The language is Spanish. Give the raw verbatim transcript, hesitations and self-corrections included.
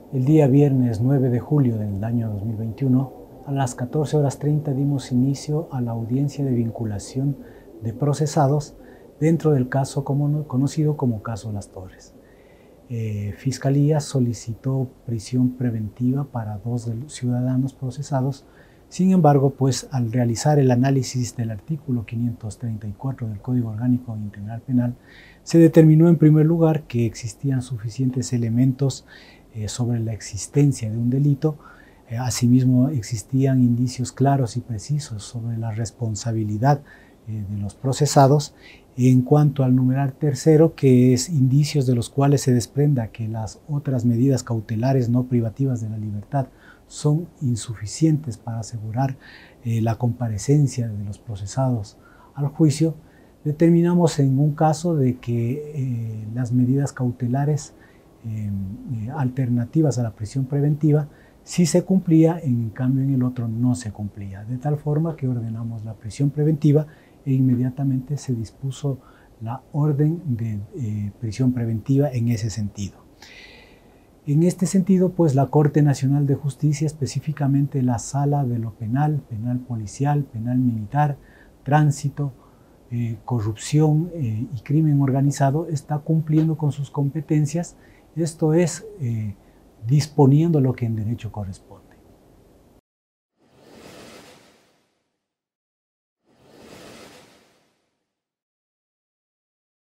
El día viernes nueve de julio del año dos mil veintiuno, a las catorce horas treinta dimos inicio a la audiencia de vinculación de procesados dentro del caso como, conocido como caso Las Torres. Eh, Fiscalía solicitó prisión preventiva para dos de los ciudadanos procesados. Sin embargo, pues al realizar el análisis del artículo quinientos treinta y cuatro del Código Orgánico Integral Penal, se determinó en primer lugar que existían suficientes elementos eh, sobre la existencia de un delito. Eh, asimismo, existían indicios claros y precisos sobre la responsabilidad eh, de los procesados. En cuanto al numeral tercero, que es indicios de los cuales se desprenda que las otras medidas cautelares no privativas de la libertad son insuficientes para asegurar eh, la comparecencia de los procesados al juicio, determinamos en un caso de que eh, las medidas cautelares eh, eh, alternativas a la prisión preventiva sí se cumplía, en cambio en el otro no se cumplía, de tal forma que ordenamos la prisión preventiva e inmediatamente se dispuso la orden de eh, prisión preventiva en ese sentido. En este sentido, pues la Corte Nacional de Justicia, específicamente la Sala de lo Penal, Penal Policial, Penal Militar, Tránsito, eh, Corrupción eh, y Crimen Organizado, está cumpliendo con sus competencias, esto es, eh, disponiendo lo que en derecho corresponde.